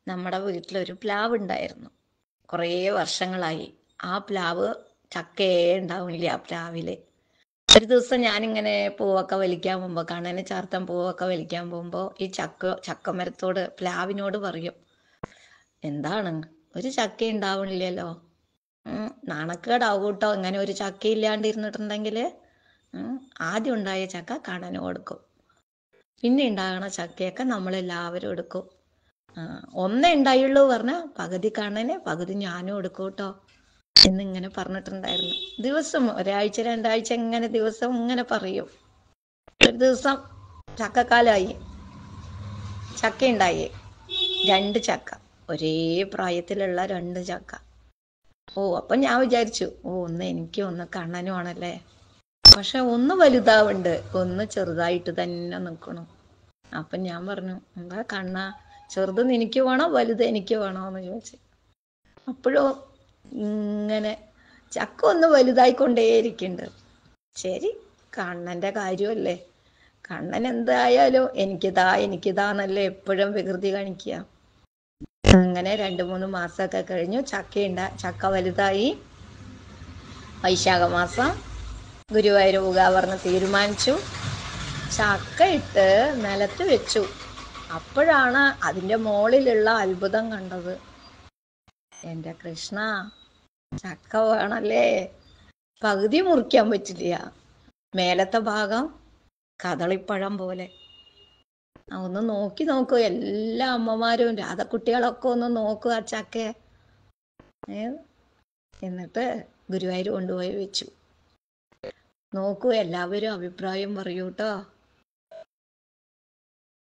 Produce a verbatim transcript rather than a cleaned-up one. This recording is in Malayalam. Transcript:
നമ്മുടെ വീട്ടിലൊരു പ്ലാവ് ഉണ്ടായിരുന്നു. കുറേ വർഷങ്ങളായി. ആ പ്ലാവ് ചക്കയേ ഉണ്ടാവില്ല ആ പ്ലാവില്. ഒരു ദിവസം ഞാനിങ്ങനെ പൂവൊക്കെ വലിക്കാൻ പോകുമ്പോൾ കണ്ണന് ചാർത്താൻ പൂവൊക്കെ വലിക്കാൻ പോകുമ്പോൾ ഈ ചക്ക ചക്കമരത്തോട് പ്ലാവിനോട് പറയും, എന്താണ് ഒരു ചക്ക ഉണ്ടാവണില്ലല്ലോ. ഉം, നാണക്കേടാവും കേട്ടോ ഇങ്ങനെ ഒരു ചക്ക ഇല്ലാണ്ടിരുന്നിട്ടുണ്ടെങ്കിൽ. ആദ്യം ഉണ്ടായ ചക്ക കണ്ണന് കൊടുക്കും, പിന്നെ ഉണ്ടാകണ ചക്കയൊക്കെ നമ്മളെല്ലാവരും എടുക്കും. ആ, ഒന്നേ ഉണ്ടായുള്ളൂ പറഞ്ഞാൽ പകുതി കണ്ണന് പകുതി ഞാനും എടുക്കും കേട്ടോ എന്നിങ്ങനെ പറഞ്ഞിട്ടുണ്ടായിരുന്നു. ദിവസം ഒരാഴ്ച രണ്ടാഴ്ച ഇങ്ങനെ ദിവസം ഇങ്ങനെ പറയും. ഒരു ദിവസം ചക്കക്കാലായി, ചക്ക ഉണ്ടായി, രണ്ട് ചക്ക, ഒരേ പ്രായത്തിലുള്ള രണ്ട് ചക്ക. ഓ അപ്പം ഞാൻ വിചാരിച്ചു, ഓ ഒന്ന് എനിക്കും ഒന്ന് കണ്ണനും ആണല്ലേ. പക്ഷെ ഒന്ന് വലുതാവുണ്ട്, ഒന്ന് ചെറുതായിട്ട് തന്നെ നിൽക്കണം. അപ്പം ഞാൻ പറഞ്ഞു, എന്താ കണ്ണ, ചെറുത് എനിക്ക് വേണോ വലുത് എനിക്ക് വേണോ എന്ന് ചോദിച്ചു. അപ്പോഴും ഇങ്ങനെ ചക്ക ഒന്ന് വലുതായിക്കൊണ്ടേയിരിക്കുന്നുണ്ട്. ശരി, കണ്ണൻ്റെ കാര്യമല്ലേ, കണ്ണൻ എന്തായാലും എനിക്കിതാ എനിക്കിതാന്നല്ലേ എപ്പോഴും വികൃതി കാണിക്കുക. അങ്ങനെ രണ്ട് മൂന്ന് മാസമൊക്കെ കഴിഞ്ഞു. ചക്കയുണ്ട ചക്ക വലുതായി. വൈശാഖ മാസം ഗുരുവായൂർ പോകാൻ പറഞ്ഞ് തീരുമാനിച്ചു. ചക്ക ഇട്ട് നിലത്ത് വെച്ചു. അപ്പോഴാണ് അതിൻ്റെ മുകളിലുള്ള അത്ഭുതം കണ്ടത്. എൻ്റെ കൃഷ്ണ, ചക്ക വേണല്ലേ, പകുതി മുറിക്കാൻ പറ്റില്ല. മേലത്തെ ഭാഗം കദളിപ്പഴം പോലെ. ഒന്ന് നോക്കി നോക്കൂ, എല്ലാ അമ്മമാരും രാധക്കുട്ടികളൊക്കെ ഒന്ന് നോക്കൂ ആ ചക്ക. ഏ എന്നിട്ട് ഗുരുവായൂർ കൊണ്ടുപോയി വെച്ചു. നോക്കൂ, എല്ലാവരും അഭിപ്രായം പറയൂ കേട്ടോ.